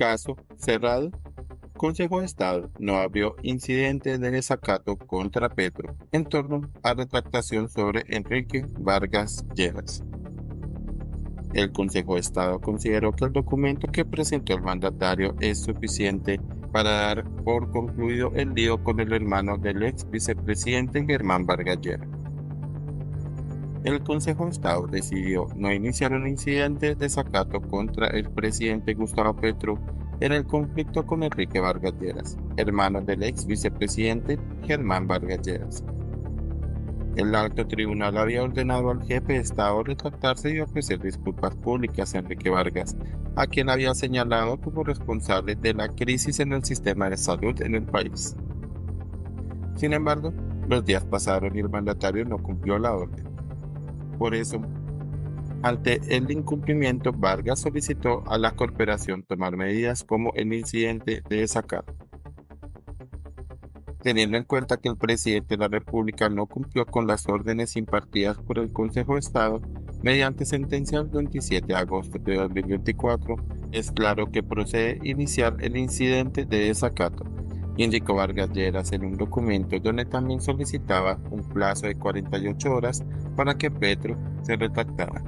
Caso cerrado. Consejo de Estado no abrió incidente de desacato contra Petro en torno a retractación sobre Enrique Vargas Lleras. El Consejo de Estado consideró que el documento que presentó el mandatario es suficiente para dar por concluido el lío con el hermano del ex vicepresidente Germán Vargas Lleras. El Consejo de Estado decidió no iniciar un incidente de desacato contra el presidente Gustavo Petro en el conflicto con Enrique Vargas Lleras, hermano del ex vicepresidente Germán Vargas Lleras. El alto tribunal había ordenado al jefe de Estado retractarse y ofrecer disculpas públicas a Enrique Vargas, a quien había señalado como responsable de la crisis en el sistema de salud en el país. Sin embargo, los días pasaron y el mandatario no cumplió la orden. Por eso, ante el incumplimiento, Vargas solicitó a la corporación tomar medidas como el incidente de desacato. Teniendo en cuenta que el presidente de la República no cumplió con las órdenes impartidas por el Consejo de Estado, mediante sentencia del 27 de agosto de 2024, es claro que procede iniciar el incidente de desacato, indicó Vargas Lleras en un documento donde también solicitaba un plazo de 48 horas para que Petro se retractara.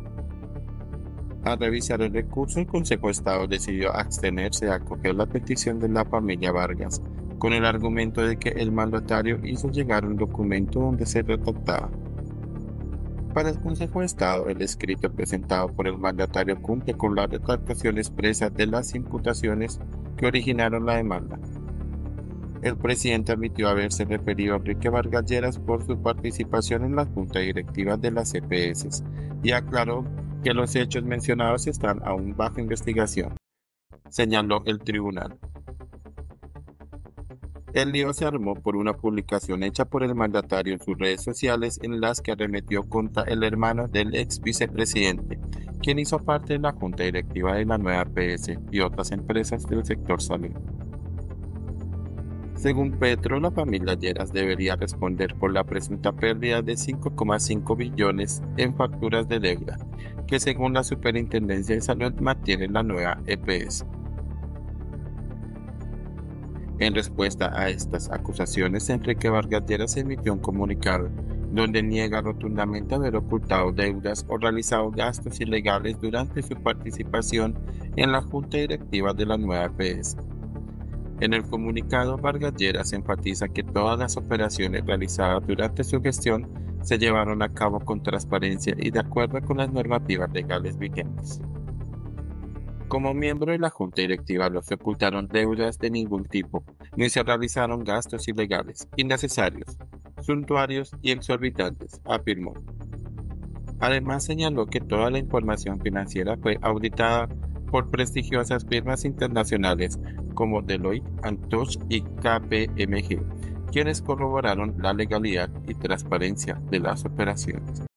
Al revisar el recurso, el Consejo de Estado decidió abstenerse a acoger la petición de la familia Vargas, con el argumento de que el mandatario hizo llegar un documento donde se retractaba. Para el Consejo de Estado, el escrito presentado por el mandatario cumple con la retractación expresa de las imputaciones que originaron la demanda. El presidente admitió haberse referido a Enrique Vargas Lleras por su participación en la junta directiva de las EPS y aclaró que los hechos mencionados están aún bajo investigación, señaló el tribunal. El lío se armó por una publicación hecha por el mandatario en sus redes sociales en las que arremetió contra el hermano del ex vicepresidente, quien hizo parte de la junta directiva de la nueva EPS y otras empresas del sector salud. Según Petro, la familia Lleras debería responder por la presunta pérdida de 5,5 billones en facturas de deuda, que según la Superintendencia de Salud mantiene la nueva EPS. En respuesta a estas acusaciones, Enrique Vargas Lleras emitió un comunicado donde niega rotundamente haber ocultado deudas o realizado gastos ilegales durante su participación en la junta directiva de la nueva EPS. En el comunicado, Vargas Lleras enfatiza que todas las operaciones realizadas durante su gestión se llevaron a cabo con transparencia y de acuerdo con las normativas legales vigentes. Como miembro de la junta directiva no se ocultaron deudas de ningún tipo, ni se realizaron gastos ilegales, innecesarios, suntuarios y exorbitantes, afirmó. Además señaló que toda la información financiera fue auditada por prestigiosas firmas internacionales como Deloitte, Touche y KPMG, quienes corroboraron la legalidad y transparencia de las operaciones.